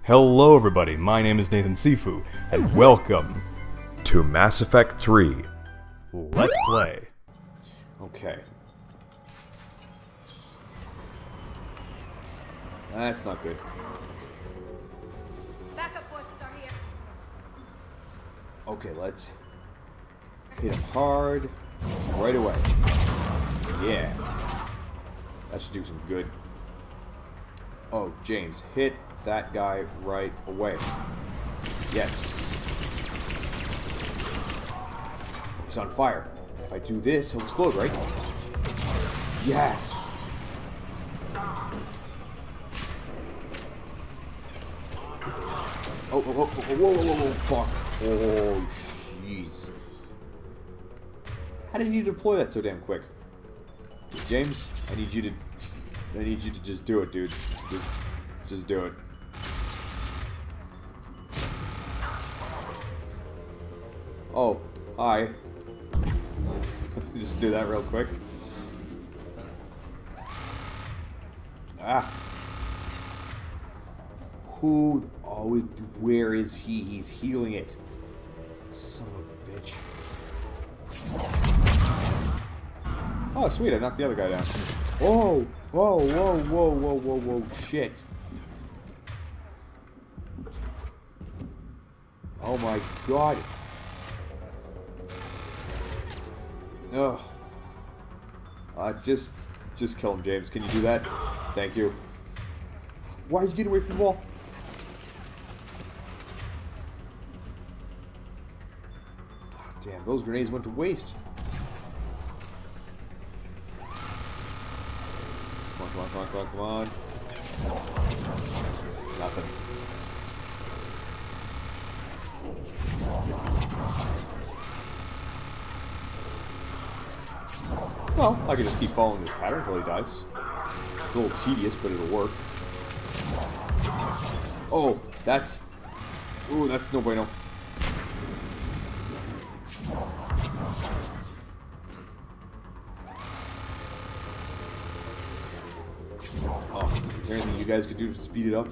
Hello everybody, my name is Nathan Sifu, and welcome to Mass Effect 3. Let's Play. Okay. That's not good. Backup forces are here. Okay, let's hit him hard right away. Yeah. That should do some good. Oh, James, hit that guy right away. Yes. He's on fire. If I do this, he'll explode, right? Yes. Oh, whoa, fuck. Oh, jeez. How did you deploy that so damn quick? James, I need you to just do it, dude. Just do it. Oh, hi. Just do that real quick. Ah. Who? Oh, where is he? He's healing it. Son of a bitch. Oh, sweet, I knocked the other guy down. Oh! Whoa, shit. Oh my god. Ugh. Just kill him, James. Can you do that? Thank you. Why are you getting away from the wall? Oh, damn, those grenades went to waste. Come on. Nothing. Well, I can just keep following this pattern until he dies. It's a little tedious, but it'll work. Oh, that's... Ooh, that's no bueno. Oh, is there anything you guys could do to speed it up?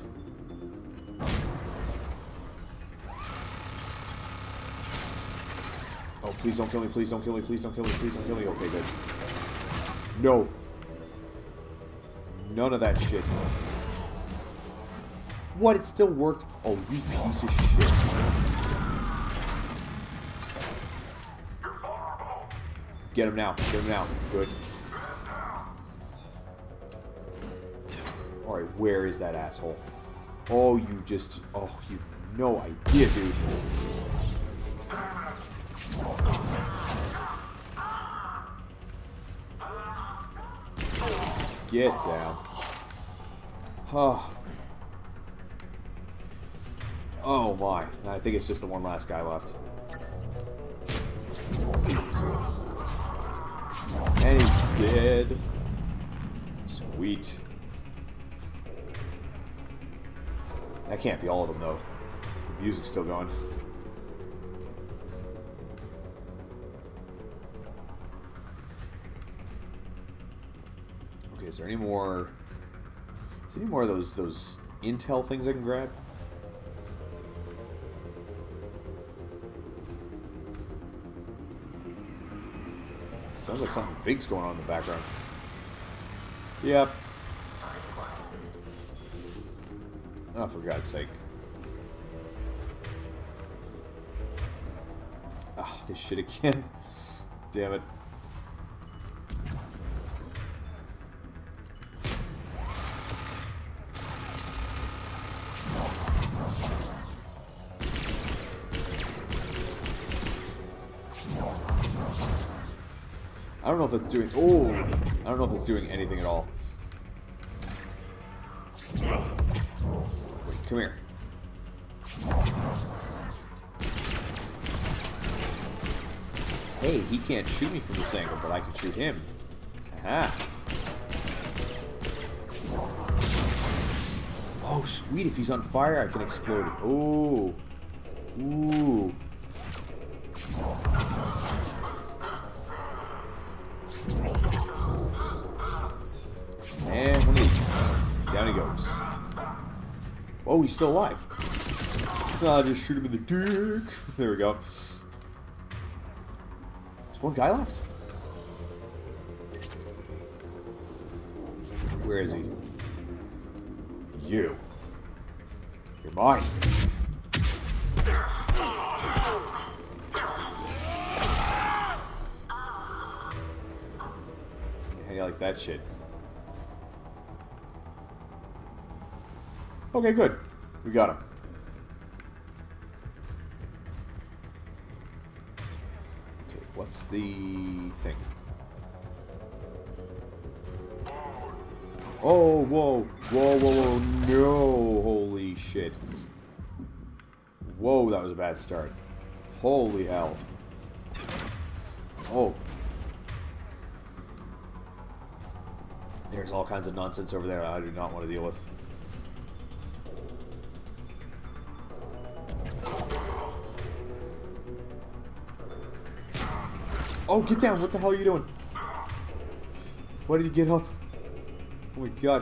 Oh, please don't kill me, please don't kill me, please don't kill me, please don't kill me. Okay, good. No. None of that shit. What? It still worked? Oh, you piece of shit. Get him now. Get him now. Good. Alright, where is that asshole? Oh, you just... Oh, you've no idea, dude. Get down. Oh my. I think it's just the one last guy left. And he's dead. Sweet. That can't be all of them though. The music's still going. Okay, is there any more... Is there any more of those intel things I can grab? Sounds like something big's going on in the background. Yep. Oh, for God's sake. Oh, this shit again. Damn it. I don't know if it's doing... Oh! I don't know if it's doing anything at all. Wait, come here. Hey, he can't shoot me from this angle, but I can shoot him. Aha! Oh, sweet. If he's on fire, I can explode it. Oh! Ooh! And one of these. Down he goes. Oh, he's still alive. Ah, just shoot him in the dick. There we go. There's one guy left. Where is he? You. You're mine. How do you like that shit? Okay, good. We got him. Okay, what's the thing? Oh, whoa. Whoa, whoa, whoa. No. Holy shit. Whoa, that was a bad start. Holy hell. Oh. There's all kinds of nonsense over there I do not want to deal with. Oh, get down. What the hell are you doing? Why did you get up? Oh my god.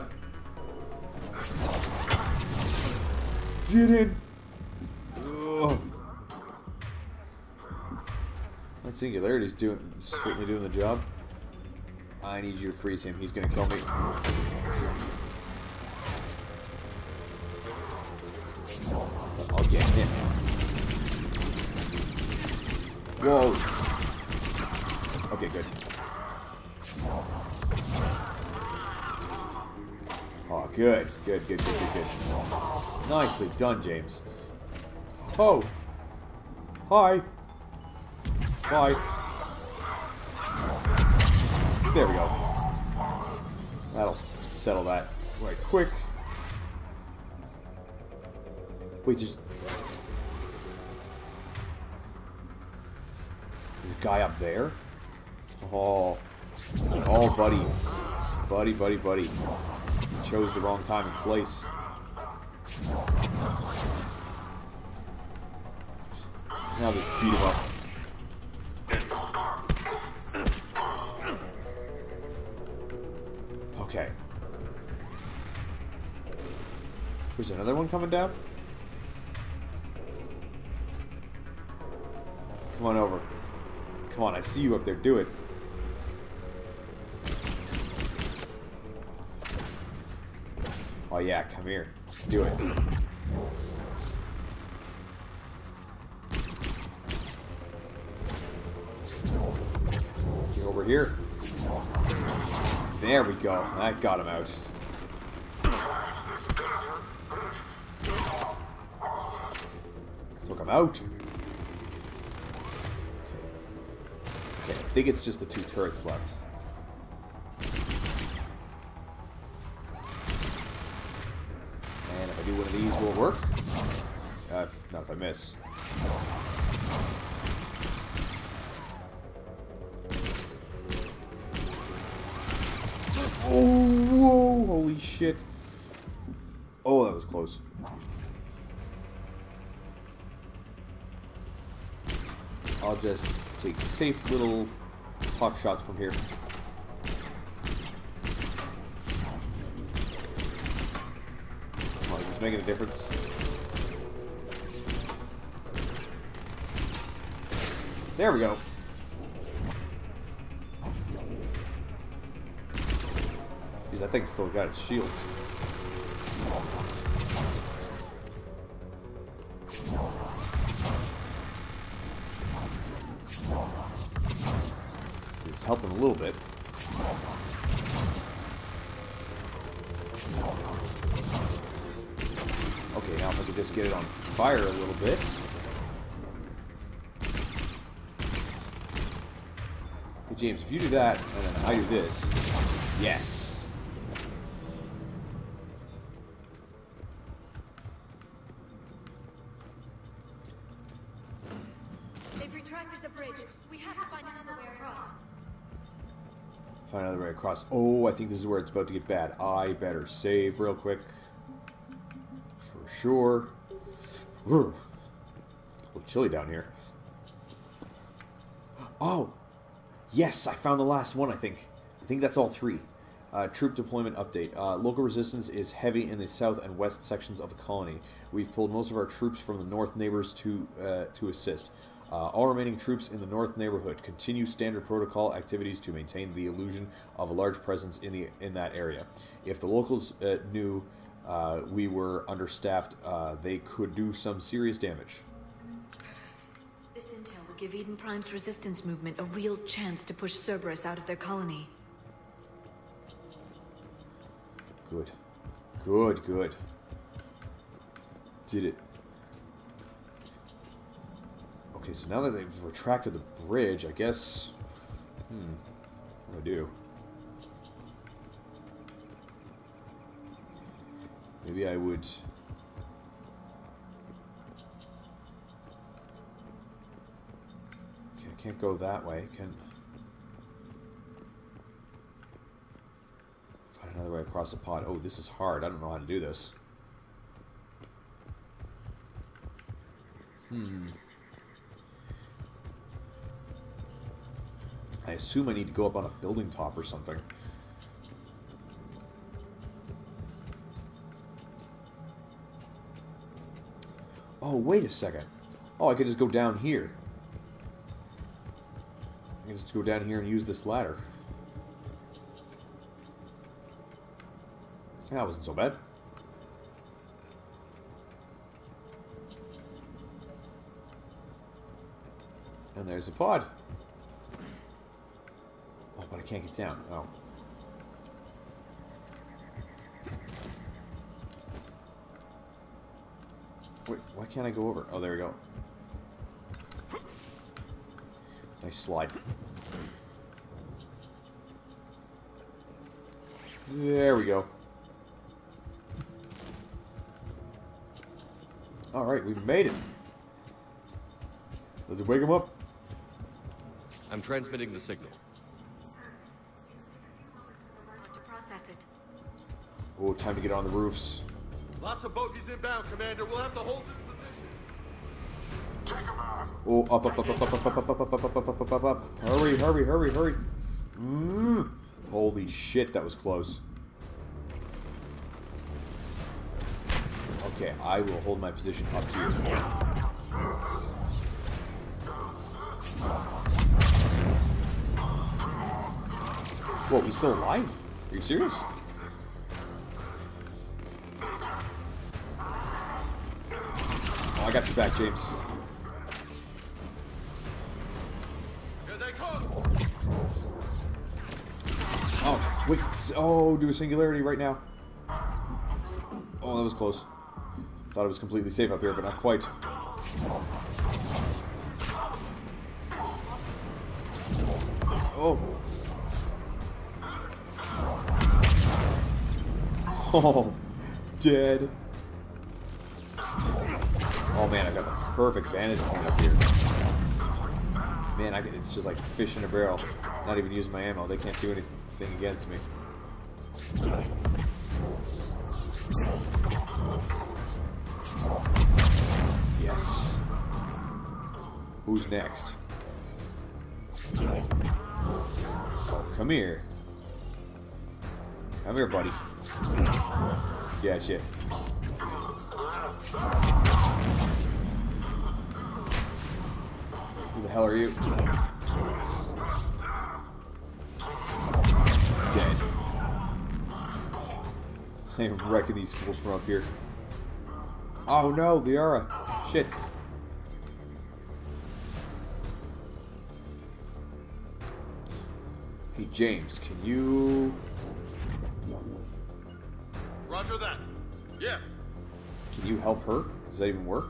Get in! Ugh. That Singularity's certainly doing the job. I need you to freeze him. He's gonna kill me. I'll get him. Whoa. Okay, good. Oh, good. Good, good, good, good, good. Nicely done, James. Oh! Hi! Bye. There we go. That'll settle that right quick. Wait, there's a guy up there? Oh. Oh, buddy. Buddy, buddy, buddy. Chose the wrong time and place. Now just beat him up. Okay. There's another one coming down? Come on over. Come on, I see you up there. Do it. Oh yeah, come here. Do it. Get over here. There we go. That got him out. Took him out. Okay, I think it's just the two turrets left. And if I do one of these, will it work? Not if I miss. Oh, whoa, holy shit. Oh, that was close. I'll just take safe little pot shots from here. Oh, is this making a difference? There we go. Jeez, that thing's still got its shields. It's helping a little bit. Okay, now if I could just get it on fire a little bit. Hey, James, if you do that, and then I do this. Yes. They've retracted the bridge. We have to find another way across. Find another way across. Oh, I think this is where it's about to get bad. I better save real quick. For sure. Ooh. A little chilly down here. Oh! Yes, I found the last one, I think. I think that's all three. Troop deployment update. Local resistance is heavy in the south and west sections of the colony. We've pulled most of our troops from the north neighbors to assist. All remaining troops in the north neighborhood continue standard protocol activities to maintain the illusion of a large presence in that area. If the locals knew we were understaffed, they could do some serious damage. This intel will give Eden Prime's resistance movement a real chance to push Cerberus out of their colony. Good. Good, good. Did it. Okay, so now that they've retracted the bridge, I guess... what do I do? Maybe I would... Okay, I can't go that way. Can... Find another way across the pod. Oh, this is hard. I don't know how to do this. I assume I need to go up on a building top or something. Oh, wait a second. Oh, I could just go down here. I can just go down here and use this ladder. That wasn't so bad. And there's the pod. Oh, but I can't get down. Oh. Wait, why can't I go over? Oh, there we go. Nice slide. There we go. Alright, we've made it. Does it wake him up? I'm transmitting the signal. To process it. Oh, time to get on the roofs. Lots of bogies inbound, Commander. We'll have to hold this position. Oh, up, up, up, up, up, up, up, up, up, up, up, up, up, up, up. Hurry, hurry, hurry, hurry. Holy shit, that was close. Okay, I will hold my position up here. Whoa, he's still alive? Are you serious? Oh, I got your back, James. Here they come. Oh, wait. Oh, do a singularity right now. Oh, that was close. Thought it was completely safe up here, but not quite. Oh. Oh, dead. Oh man, I got the perfect vantage point up here. Man, it's just like fish in a barrel. Not even using my ammo. They can't do anything against me. Yes. Who's next? Oh, come here. Come here, buddy. Yeah, shit. Who the hell are you? Dead. I am wrecking these fools from up here. Oh no, the aura. Shit. Hey James, can you... Roger that. Yeah. Can you help her? Does that even work?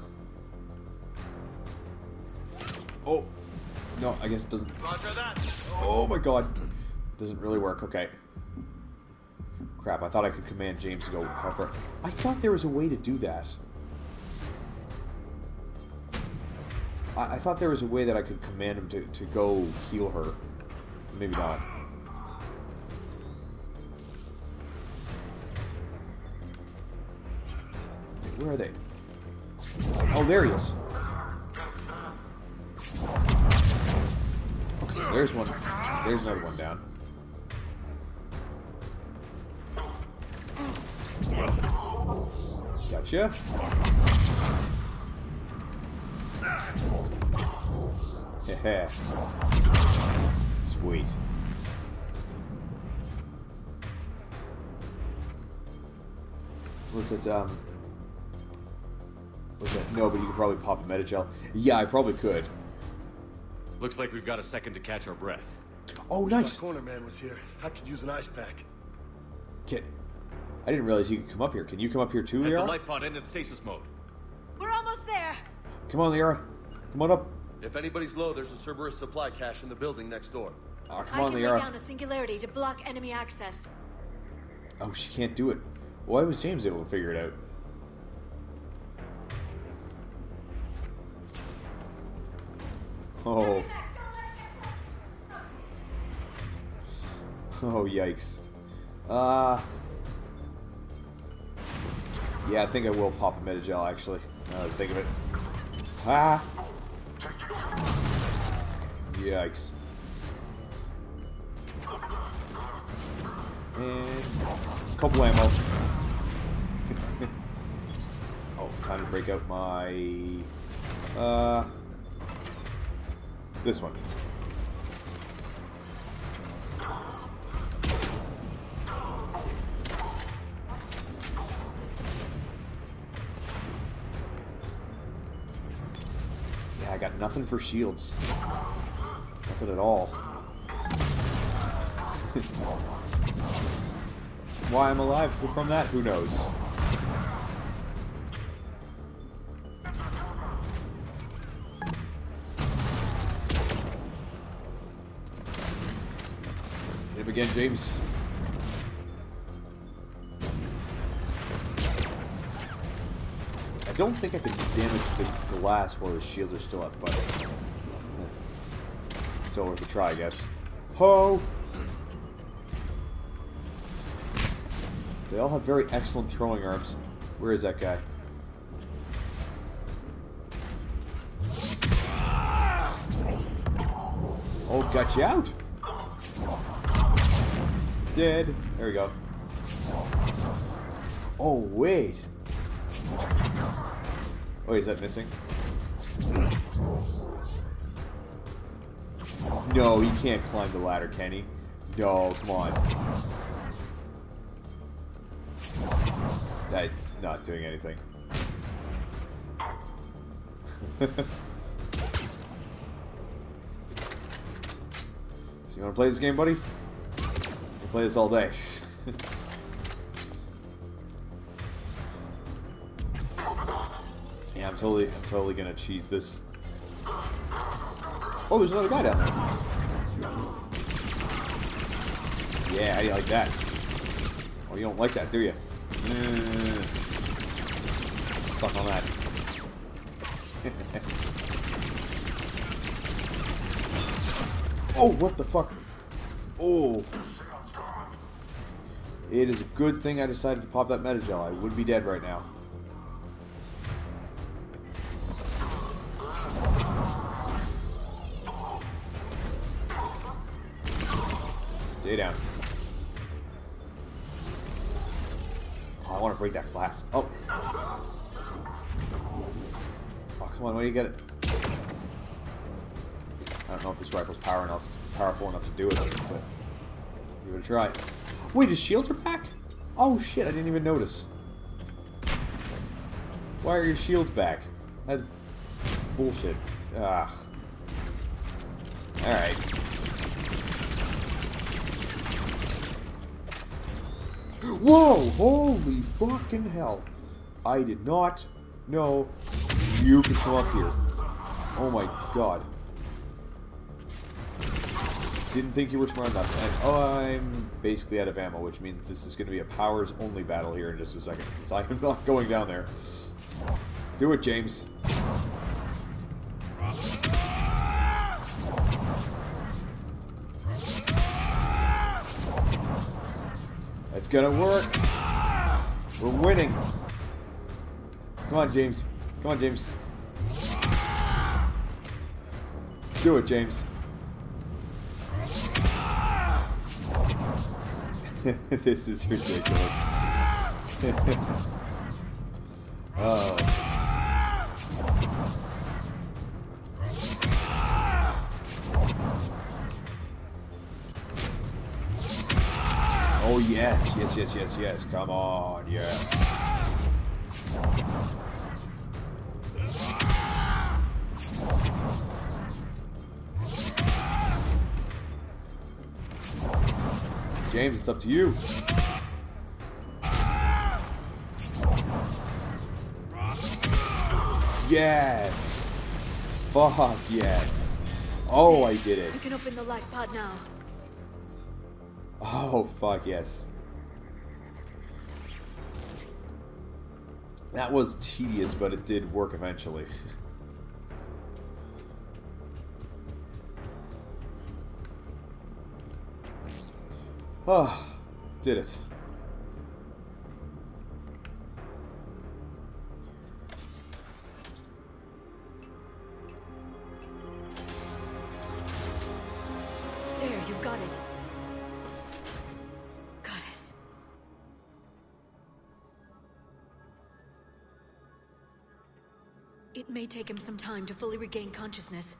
Oh. No, I guess it doesn't... Roger that. Oh my god. Doesn't really work. Okay. Crap, I thought I could command James to go help her. I thought there was a way to do that. I thought there was a way that I could command him to go heal her. Maybe not. Where are they? Oh, there he is. Okay, there's one. There's another one down. Gotcha. Yeah. Sweet. What's it, what's that? No, but you could probably pop a Metagel. Yeah, I probably could. Looks like we've got a second to catch our breath. Oh, Wish nice. my corner man was here. I could use an ice pack. I didn't realize you could come up here. Can you come up here too, Has the Liara? life pod ended stasis mode? We're almost there. Come on, Liara. Come on up. If anybody's low, there's a Cerberus supply cache in the building next door. Oh, I come on, can lay down Liara. a singularity to block enemy access. Oh, she can't do it. Why was James able to figure it out? Oh. Oh, yikes. Yeah, I think I will pop a Metagel, actually. Now that I think of it. Ah! Yikes. And a couple ammo. Oh, time to break out my this one. Yeah, I got nothing for shields. Nothing at all. Why I'm alive from that, who knows? Hit him again, James. I don't think I can damage the glass while the shields are still up, but still worth a try, I guess. Ho! They all have very excellent throwing arms. Where is that guy? Oh, got you out! Dead. There we go. Oh, wait. Wait, is that missing? No, he can't climb the ladder, can he? No, come on. That's not doing anything. So you want to play this game, buddy? We'll play this all day. Yeah, I'm totally gonna cheese this. Oh, there's another guy down there. Yeah, how do you like that? Oh, you don't like that, do you? Suck on that. Oh, what the fuck? Oh. It is a good thing I decided to pop that Metagel. I would be dead right now. Stay down. Oh, I want to break that glass. Oh. Oh, come on, where do you get it? I don't know if this rifle's powerful enough to do it, but give it a try. Wait, his shields are back? Oh shit, I didn't even notice. Why are your shields back? That's bullshit. Ah. Alright. Whoa! Holy fucking hell. I did not know you could come up here. Oh my god. Didn't think you were smart enough. And I'm basically out of ammo, which means this is going to be a powers only battle here in just a second. So I am not going down there. Do it, James. It's gonna work. We're winning. Come on, James. Come on, James. Do it, James. This is ridiculous. Oh. Oh yes, yes, yes, yes, yes. Come on, yes. James, it's up to you. Yes. Fuck yes. Oh, I did it. You can open the life pod now. Oh, fuck yes. That was tedious, but it did work eventually. Oh, did it. There, you've got it. Goddess. It may take him some time to fully regain consciousness.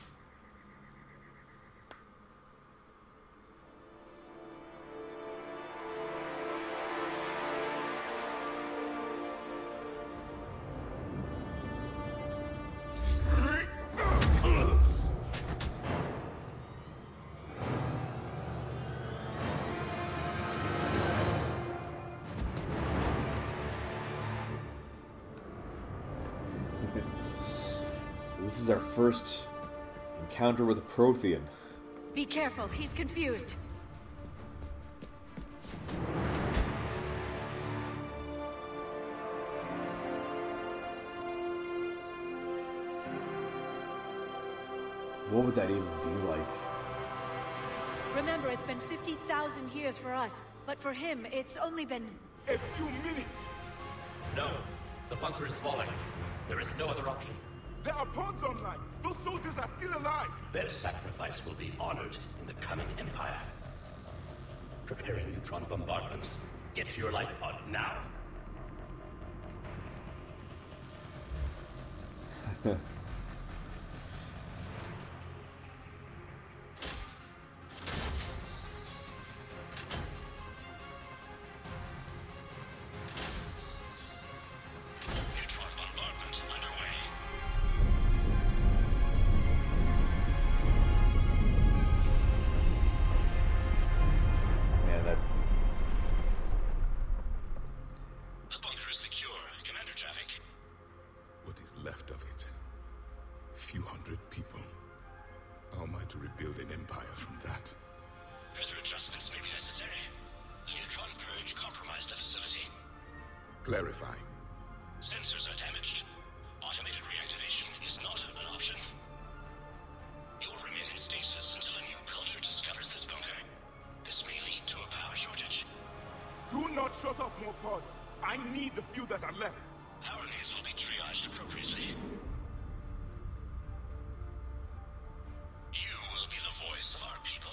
This is our first encounter with a Prothean. Be careful, he's confused. What would that even be like? Remember, it's been 50,000 years for us, but for him, it's only been... A few minutes! No. The bunker is falling. There is no other option. There are pods online! Those soldiers are still alive! Their sacrifice will be honored in the coming Empire. Preparing neutron bombardment. Get to your life pod now. Clarify. Sensors are damaged. Automated reactivation is not an option. You will remain in stasis until a new culture discovers this bunker. This may lead to a power shortage. Do not shut off more pods. I need the few that are left. Power needs will be triaged appropriately. You will be the voice of our people.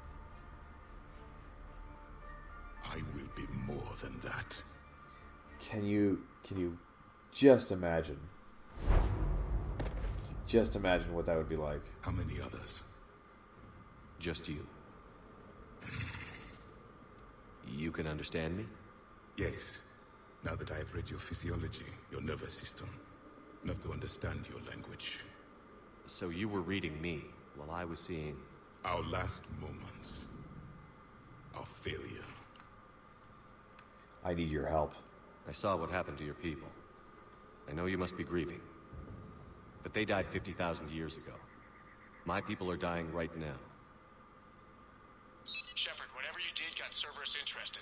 I will be more than that. Can you just imagine? Just imagine what that would be like. How many others? Just you. You can understand me? Yes. Now that I have read your physiology, your nervous system, enough to understand your language. So you were reading me while I was seeing... Our last moments. Our failure. I need your help. I saw what happened to your people. I know you must be grieving. But they died 50,000 years ago. My people are dying right now. Shepard, whatever you did got Cerberus interested.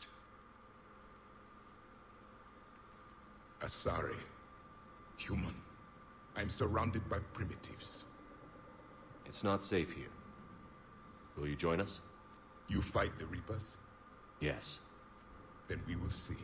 Asari. Human. I'm surrounded by primitives. It's not safe here. Will you join us? You fight the Reapers? Yes. Then we will see.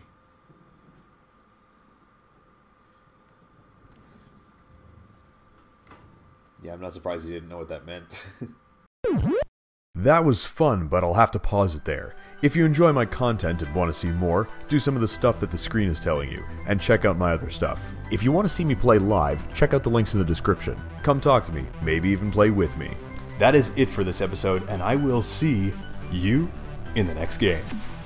Yeah, I'm not surprised you didn't know what that meant. That was fun, but I'll have to pause it there. If you enjoy my content and want to see more, do some of the stuff that the screen is telling you, and check out my other stuff. If you want to see me play live, check out the links in the description. Come talk to me, maybe even play with me. That is it for this episode, and I will see you in the next game.